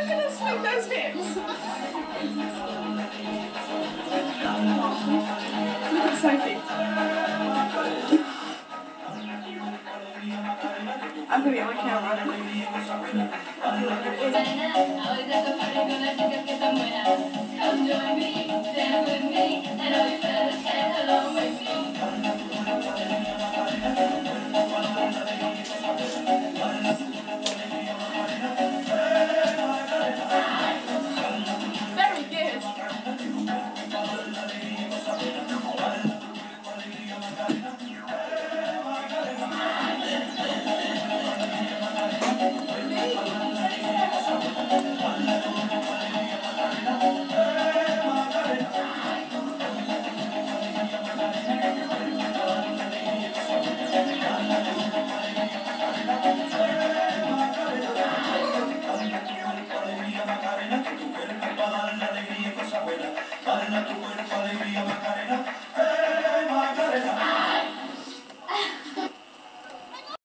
Look at her swing those hips. Look at Sophie. I'm going to get my camera. Come join me, dance with me, and all you fellas tag along with me. Very good. Macarena,